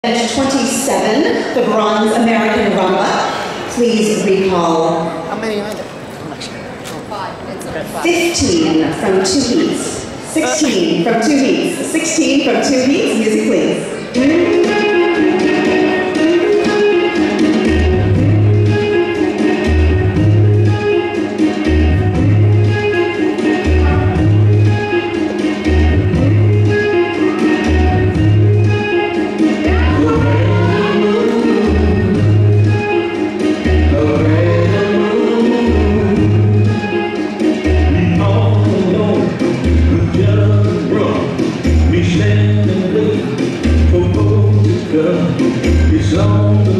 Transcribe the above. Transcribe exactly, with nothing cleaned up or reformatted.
twenty-seven, the bronze American Rumba. Please recall. How many are there? Five. fifteen from two heats. sixteen from two heats. sixteen from two heats. Music, please. It's long.